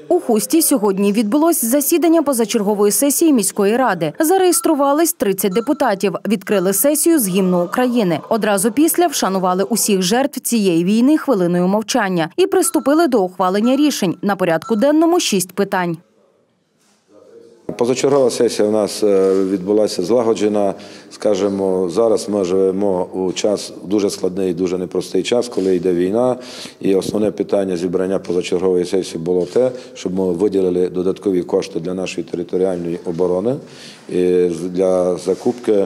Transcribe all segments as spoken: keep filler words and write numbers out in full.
У Хусті сьогодні відбулось засідання позачергової сесії міської ради. Зареєструвались тридцять депутатів, відкрили сесію з гімну України. Одразу після вшанували усіх жертв цієї війни хвилиною мовчання і приступили до ухвалення рішень. На порядку денному шість питань. Позачергова сесія у нас відбулася злагоджена. Скажімо, зараз ми живемо у час, дуже складний, дуже непростий час, коли йде війна. І основне питання зібрання позачергової сесії було те, щоб ми виділили додаткові кошти для нашої територіальної оборони, для закупки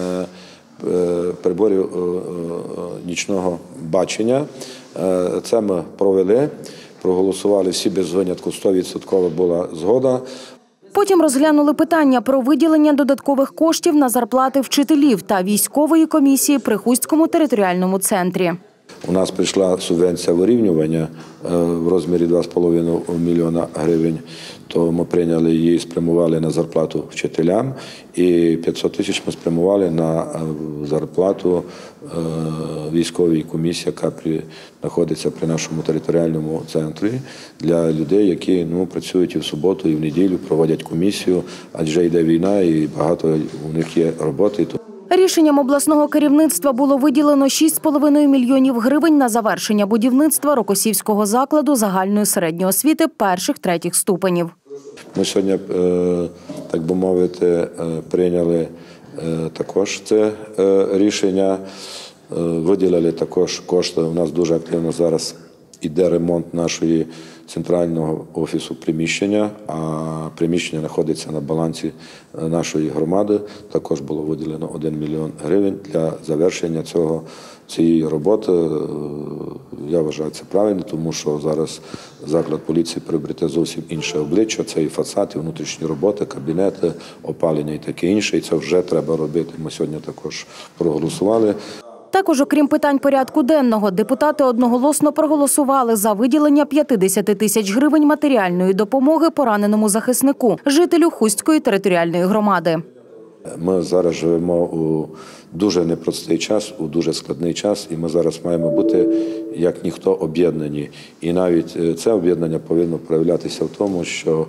приборів нічного бачення. Це ми провели, проголосували всі без винятку, сто відсотків була згода. Потім розглянули питання про виділення додаткових коштів на зарплати вчителів та військової комісії при Хустському територіальному центрі. У нас прийшла субвенція вирівнювання в розмірі два з половиною мільйона гривень, то ми прийняли її, спрямували на зарплату вчителям, і п'ятсот тисяч ми спрямували на зарплату військовій комісії, яка знаходиться при нашому територіальному центрі, для людей, які ну, працюють і в суботу, і в неділю, проводять комісію, адже йде війна і багато у них є роботи. Рішенням обласного керівництва було виділено шість з половиною мільйонів гривень на завершення будівництва Рокосівського закладу загальної середньої освіти перших-третіх ступенів. Ми сьогодні, так би мовити, прийняли також це рішення, виділили також кошти. У нас дуже активно зараз іде ремонт нашої центрального офісу приміщення, а приміщення знаходиться на балансі нашої громади. Також було виділено один мільйон гривень для завершення цього, цієї роботи. Я вважаю, це правильно, тому що зараз заклад поліції приобрете зовсім інше обличчя. Це і фасад, і внутрішні роботи, кабінети, опалення і таке інше. І це вже треба робити. Ми сьогодні також проголосували. Також, окрім питань порядку денного, депутати одноголосно проголосували за виділення п'ятдесят тисяч гривень матеріальної допомоги пораненому захиснику, жителю Хустської територіальної громади. Ми зараз живемо у дуже непростий час, у дуже складний час, і ми зараз маємо бути, як ніхто, об'єднані. І навіть це об'єднання повинно проявлятися в тому, що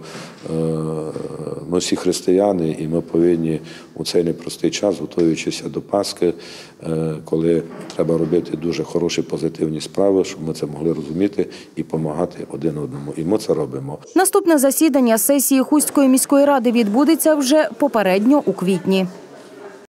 ми всі християни, і ми повинні у цей непростий час, готуючися до Пасхи, коли треба робити дуже хороші, позитивні справи, щоб ми це могли розуміти і допомагати один одному. І ми це робимо. Наступне засідання сесії Хустської міської ради відбудеться вже попередньо у квітні.